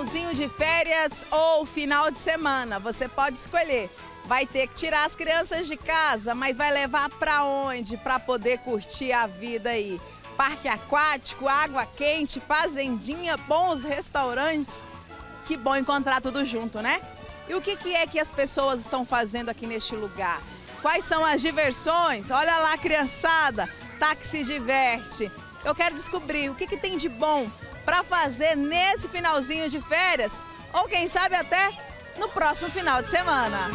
finalzinho de férias ou final de semana, você pode escolher. Vai ter que tirar as crianças de casa, mas vai levar para onde para poder curtir a vida aí? Parque aquático, água quente, fazendinha, bons restaurantes. Que bom encontrar tudo junto, né? E o que é que as pessoas estão fazendo aqui neste lugar? Quais são as diversões? Olha lá, criançada, tá que se diverte. Eu quero descobrir o que tem de bom para fazer nesse finalzinho de férias, ou quem sabe até no próximo final de semana.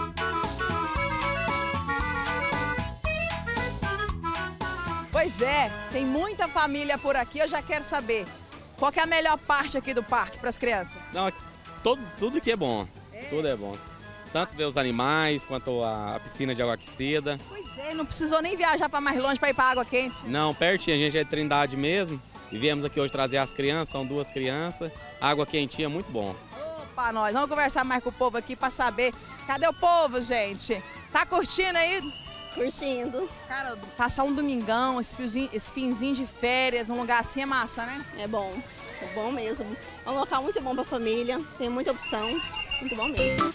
Pois é, tem muita família por aqui, eu já quero saber. Qual que é a melhor parte aqui do parque para as crianças? Não, tudo que é bom, tudo é bom. Tanto ver os animais, quanto a piscina de água aquecida. Pois é, não precisou nem viajar para mais longe para ir para água quente. Não, pertinho, a gente é de Trindade mesmo. E viemos aqui hoje trazer as crianças, são 2 crianças. Água quentinha, muito bom. Opa, nós vamos conversar mais com o povo aqui para saber. Cadê o povo, gente? Tá curtindo aí? Curtindo. Cara, passar um domingão, esse finzinho de férias, num lugar assim é massa, né? É bom mesmo. É um local muito bom para a família, tem muita opção, muito bom mesmo.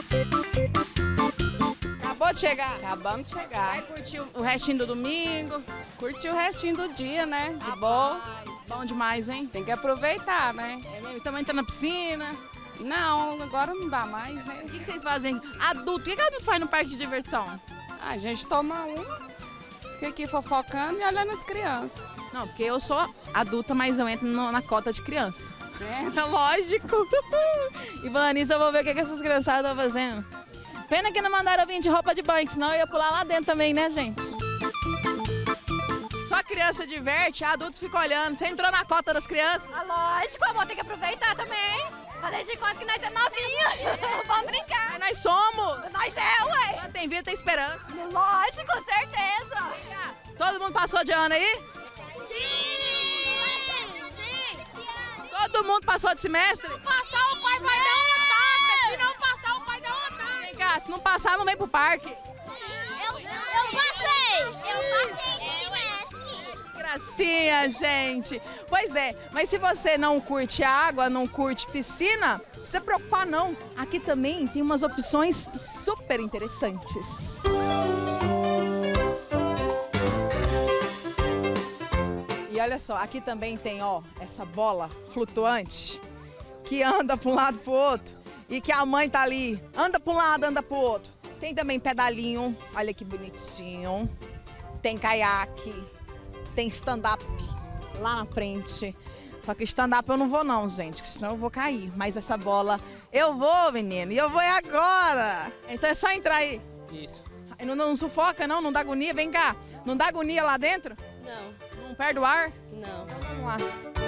Acabou de chegar? Acabamos de chegar. Vai curtir o restinho do domingo? Curtir o restinho do dia, né? De boa. Bom demais, hein? Tem que aproveitar, né? É mesmo? Também entra na piscina? Não, agora não dá mais, né? O que vocês fazem? Adulto, o que adulto faz no parque de diversão? A gente toma fica aqui fofocando e olhando as crianças. Não, porque eu sou adulta, mas eu entro na cota de criança. É, lógico. E falando nisso, eu vou ver o que essas criançadas estão fazendo. Pena que não mandaram eu vir de roupa de banho, senão eu ia pular lá dentro também, né, gente? Só criança diverte, adulto fica olhando. Você entrou na cota das crianças? Ah, lógico, amor, tem que aproveitar também. Fazer de conta que nós é novinha. Vamos brincar. Mas nós somos. Nós é, ué. Quando tem vida, tem esperança. Lógico, com certeza. Todo mundo passou de ano aí? Sim. Todo mundo passou de semestre? Se passar, o pai vai dar uma taca. Se não passar, o pai dá uma taca. Vem cá, se não passar, não vem pro parque. Eu passei. Eu passei de semestre. Gracinha, gente. Pois é, mas se você não curte água, não curte piscina, não precisa preocupar não. Aqui também tem umas opções super interessantes. E olha só, aqui também tem, ó, essa bola flutuante que anda para um lado para o outro e que a mãe tá ali, anda para um lado, anda para o outro. Tem também pedalinho, olha que bonitinho. Tem caiaque, tem stand-up lá na frente. Só que stand-up eu não vou não, gente, senão eu vou cair. Mas essa bola eu vou, menino, e eu vou agora. Então é só entrar aí. Isso. Não sufoca não, não dá agonia, vem cá. Não dá agonia lá dentro? Não. Não perde o ar? Não. Então vamos lá.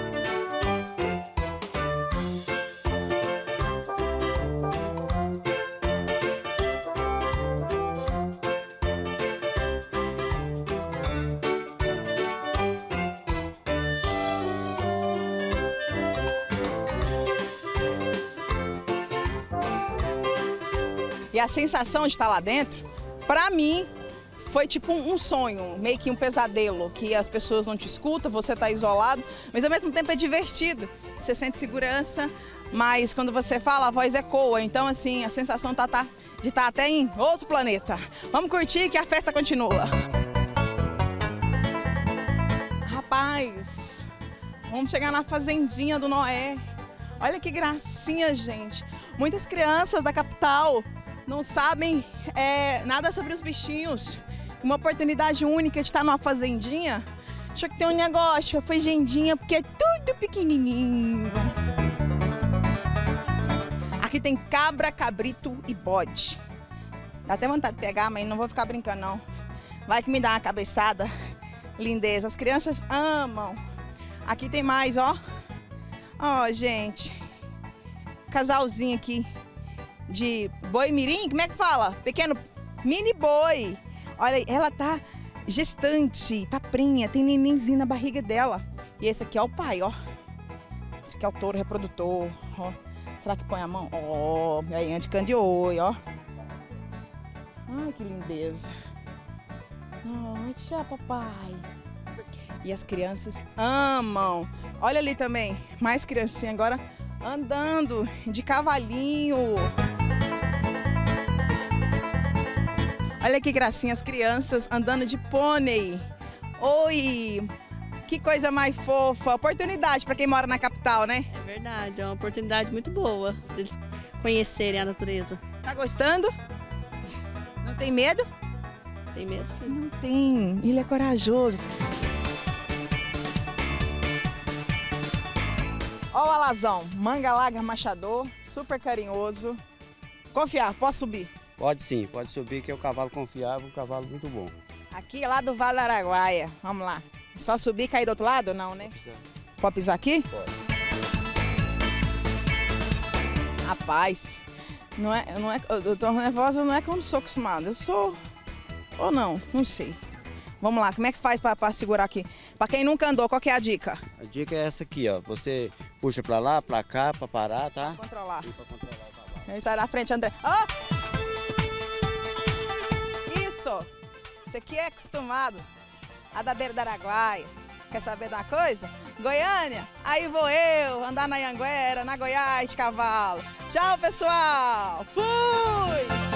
E a sensação de estar lá dentro, pra mim, foi tipo um sonho, meio que um pesadelo, que as pessoas não te escutam, você tá isolado, mas ao mesmo tempo é divertido. Você sente segurança, mas quando você fala, a voz ecoa. Então, assim, a sensação de estar até em outro planeta. Vamos curtir que a festa continua. Rapaz, vamos chegar na fazendinha do Noé. Olha que gracinha, gente. Muitas crianças da capital não sabem nada sobre os bichinhos. Uma oportunidade única de estar numa fazendinha. Deixa que tem um negócio, a fazendinha, porque é tudo pequenininho. Aqui tem cabra, cabrito e bode. Dá até vontade de pegar, mas não vou ficar brincando não. Vai que me dá uma cabeçada. Lindeza, as crianças amam. Aqui tem mais, ó. Ó, gente. Casalzinho aqui de boi mirim, como é que fala? Pequeno mini boi. Olha, ela tá gestante, tá prenha, tem nenenzinho na barriga dela. E esse aqui é o pai, ó. Esse aqui é o touro reprodutor, ó. Será que põe a mão? Ó, aí ande candeoi, ó. Ai, que lindeza. Oh, tchau, papai. E as crianças amam. Olha ali também, mais criancinha agora andando de cavalinho. Olha que gracinha, as crianças andando de pônei. Oi, que coisa mais fofa. Oportunidade para quem mora na capital, né? É verdade, é uma oportunidade muito boa deles conhecerem a natureza. Tá gostando? Não tem medo? Tem medo? Não tem, ele é corajoso. Ó o alazão, manga larga machador, super carinhoso. Confiar, posso subir? Pode sim, pode subir que é um cavalo confiável, um cavalo muito bom. Aqui é lá do Vale do Araguaia, vamos lá. É só subir e cair do outro lado? Não, né? Pode pisar aqui? Pode. Rapaz, eu tô nervosa, não é que eu não sou acostumada, eu sou, ou não, não sei. Vamos lá, como é que faz para segurar aqui? Para quem nunca andou, qual que é a dica? A dica é essa aqui, ó. Você puxa pra lá, pra cá, pra parar, tá? Controlar. E pra controlar o cavalo. Aí sai da frente, André. Ó! Isso! Isso aqui é acostumado a da beira do Araguaia. Quer saber de uma coisa? Goiânia, aí vou eu andar na Anhanguera, na Goiás de cavalo. Tchau, pessoal! Fui!